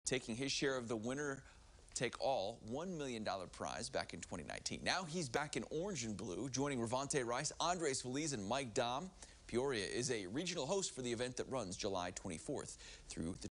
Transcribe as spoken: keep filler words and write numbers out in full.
taking his share of the winner take all one million dollar prize back in twenty nineteen. Now he's back in orange and blue, joining Ravante Rice, Andres Feliz, and Mike Dom. Peoria is a regional host for the event that runs July twenty-fourth through the